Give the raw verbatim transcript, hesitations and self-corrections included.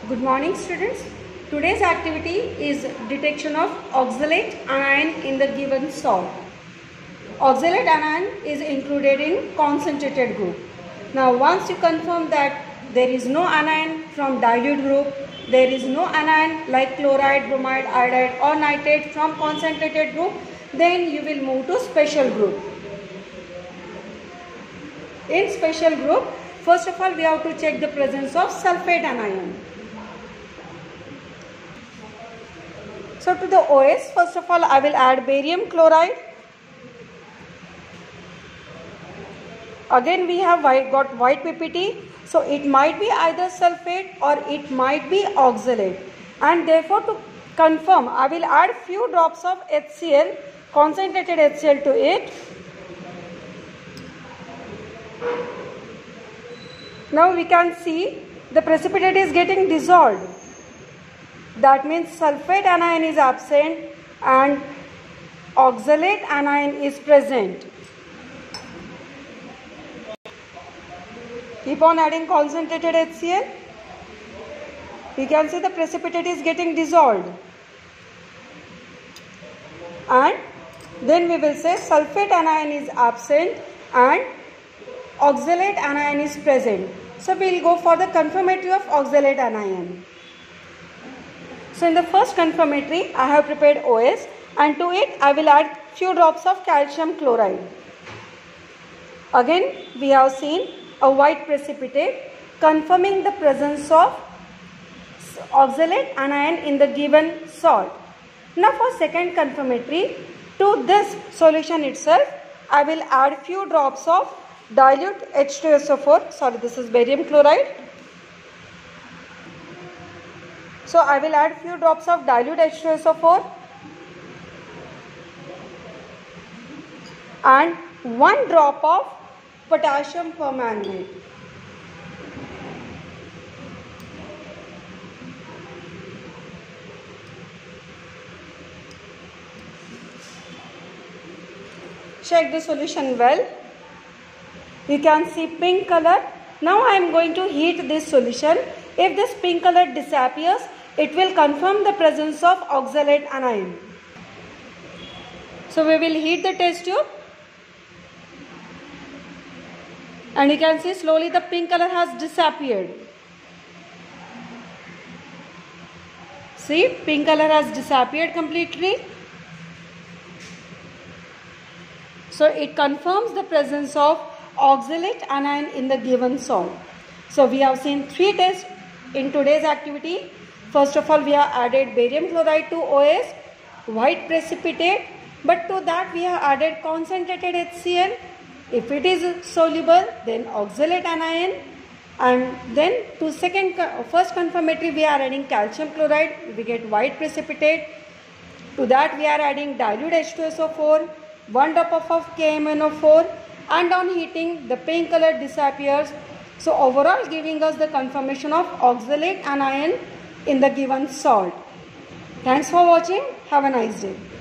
Good morning students. Today's activity is detection of oxalate anion in the given salt. Oxalate anion is included in concentrated group. Now once you confirm that there is no anion from dilute group, there is no anion like chloride, bromide, iodide or nitrate from concentrated group, then you will move to special group. In special group, first of all we have to check the presence of sulfate anion. So to the O S, first of all I will add barium chloride. Again we have white, got white P P T, so it might be either sulfate or it might be oxalate, and therefore to confirm I will add few drops of H C l, concentrated H C l to it. Now we can see the precipitate is getting dissolved. That means sulfate anion is absent and oxalate anion is present. Keep on adding concentrated H C l. We can see the precipitate is getting dissolved. And then we will say sulfate anion is absent and oxalate anion is present. So we will go for the confirmatory of oxalate anion. So in the first confirmatory I have prepared O S, and to it I will add few drops of calcium chloride. Again we have seen a white precipitate confirming the presence of oxalate anion in the given salt. Now for second confirmatory, to this solution itself I will add few drops of dilute H two S O four, sorry this is barium chloride. So I will add few drops of dilute H two S O four and one drop of potassium permanganate. Check the solution well. You can see pink color. Now I am going to heat this solution. If this pink color disappears, it will confirm the presence of oxalate anion. So we will heat the test tube. And you can see slowly the pink color has disappeared. See, pink color has disappeared completely. So it confirms the presence of oxalate anion in the given salt. So we have seen three tests in today's activity. First of all, we have added barium chloride to O S, white precipitate, but to that we have added concentrated H C l. If it is soluble, then oxalate anion, and then to second, first confirmatory we are adding calcium chloride, we get white precipitate. To that we are adding dilute H two S O four, one drop of K M N O four, and on heating the pink color disappears. So overall giving us the confirmation of oxalate anion in the given salt. Thanks for watching. Have a nice day.